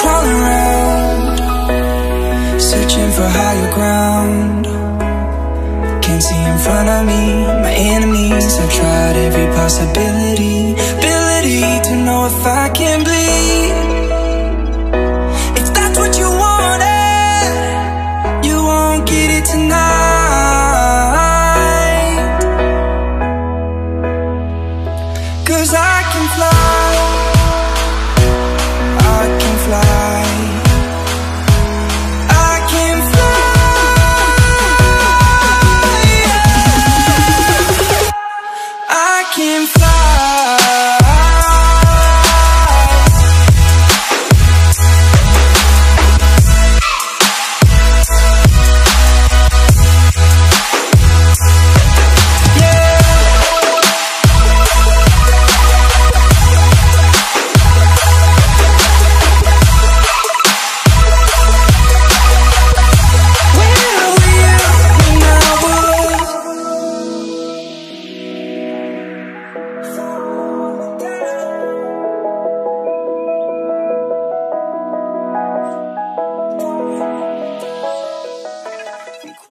crawling around, searching for higher ground. Can't see in front of me, my enemies. I've tried every possibility.